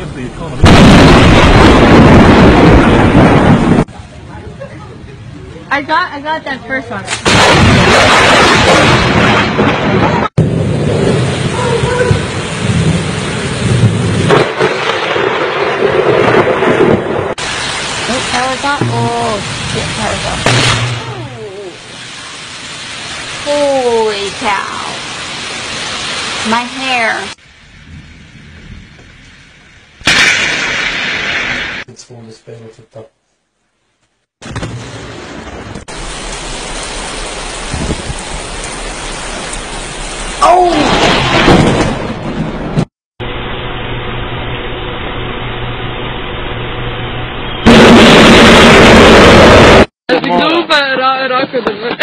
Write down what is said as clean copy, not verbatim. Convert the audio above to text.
of the economy. I got that first one. Oh, power's on. Oh, shit, power's on. Holy cow. My hair. Tvående spel och titta. Oh! Super, rakade.